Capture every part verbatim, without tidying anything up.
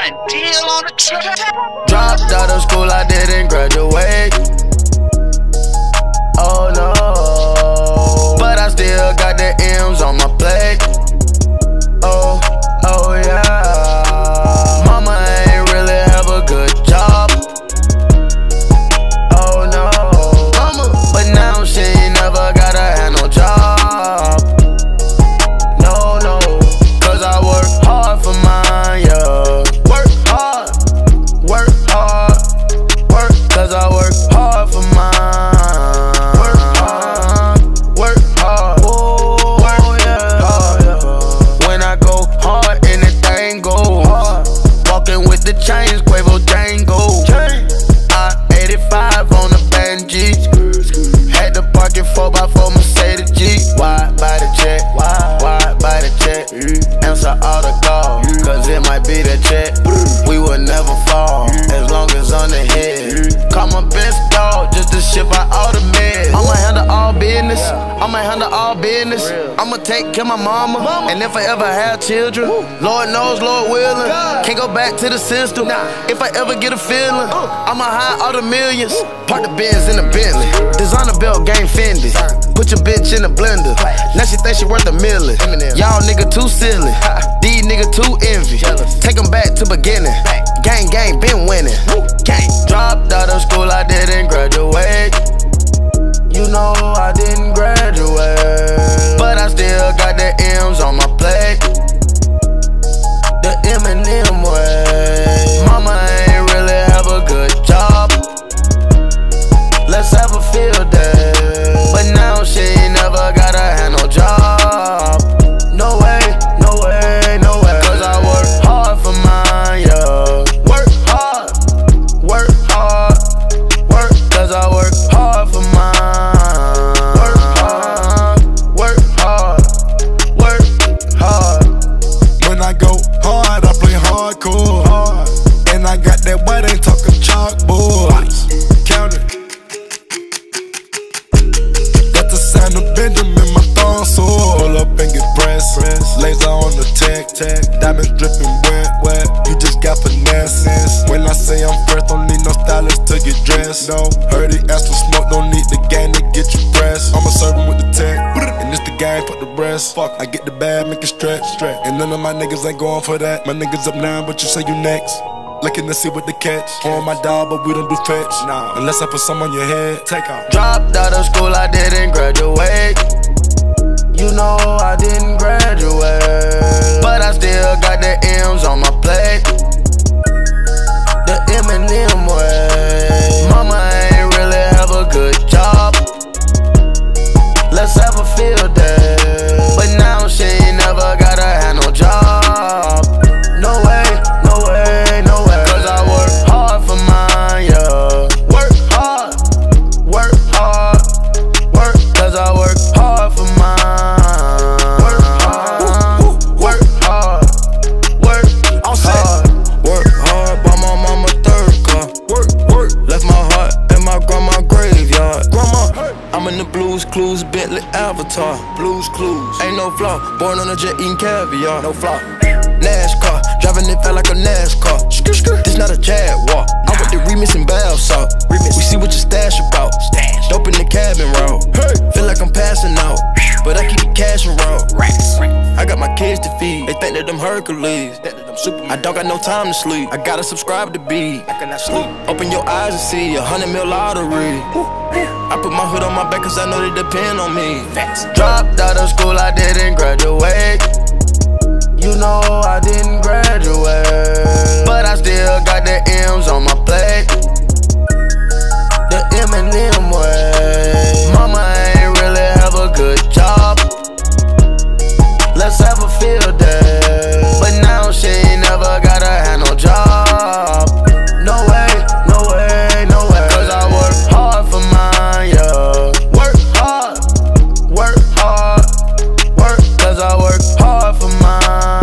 got a deal on the track. Dropped out of school, I didn't graduate. Oh no, but I still got the M's on my plate. Oh, oh yeah. Mama ain't really have a good job. Oh no, mama, but now she ain't never gotta have no job. No, no, cause I work hard for mine, yeah. Work hard, work hard, work, cause I work hard for mine. Work hard, work hard, oh, work yeah, hard, yeah. When I go hard, anything goes hard. Walking with the chains, Quavo Django. I eighty-five on the Benji. Had to park it four by four Mercedes G. Why buy the check? Why? Why buy the check? Answer all the calls, cause it might be the check. We will never fall, as long as on the head. Call my best dog, just to ship out all the meds. I'ma handle all business, I'ma handle all business. I'ma take care of my mama, and if I ever have children, Lord knows, Lord willing, can't go back to the system. If I ever get a feeling, I'ma hide all the millions. Park the Benz in the Bentley, designer belt, game Fendi. Put your bitch in the blender, now she think she worth a million. Y'all nigga too silly, these nigga too envy. Take them back to beginning, gang gang been winning. Gang. Dropped out of school, I didn't graduate. You know I didn't graduate, but I still got the M's on my plate. The Eminem way. Mama ain't really have a good job. Let's have a field day, but now she ain't never gotta have no job. No way, no way, no way. Cause I work hard for mine, yeah. Work hard, work hard, work. Cause I work hard for mine. Work hard, work hard, work hard. When I go hard, I play hardcore. Hard. And I got that white, ain't talking chalkboard. Count it. Got the sound of Benjamin, my thumb sword. Pull up and get pressed. Press. Laser on the tech, tech. Diamonds dripping wet, wet. You just got finesse. When I say I'm fresh, don't need no stylist to get dressed. No, heard he asked for smoke, don't need the gang to get you pressed. I'ma serve him with the tech, and it's the gang for the rest. Fuck, I get the bag, make it stretch, stretch. And none of my niggas ain't going for that. My niggas up now, but you say you next. Looking to see what the catch. On my dog, but we don't do fetch. Nah, unless I put some on your head. Take off. Dropped out of school, I didn't graduate. You know I didn't graduate, but I still got the M's on my plate. The Eminem way. Mama ain't really have a good job. Let's have a field day, but now she ain't never gotta have no job. No way, no way, no way. Cause I work hard for mine, yeah. Work hard, work hard, work. Cause I work hard for mine. Work hard, work hard, work hard. Work hard, bought my mama third car. Work, work. Left my heart in my grandma graveyard. Grandma, I'm in the Blues Clues, Bentley Avatar. Blues Clues, ain't no flaw. Born on a jet eating caviar, no flaw. NASCAR, driving it felt like a NASCAR. This not a Jaguar. I'm with the remix and bath salt. We see what your stash about. Dope in the cabin route. Feel like I'm passing out, but I keep the cash around. I got my kids to feed. They think that I'm Hercules. I don't got no time to sleep. I gotta subscribe to B. I cannot sleep. Open your eyes and see a hundred mil lottery. I put my hood on my back cause I know they depend on me. Dropped out of school, I didn't graduate. You know I didn't graduate, but I still got the M's on my plate. The Eminem way. Mama ain't really have a good job. Let's have a field day, but now she ain't never gotta have no job. No way, no way, no way. Cause I work hard for mine, yeah. Work hard, work hard, work. Cause I work hard for mine.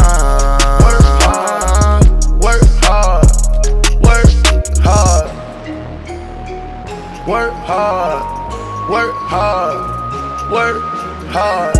Work hard, work hard, work hard.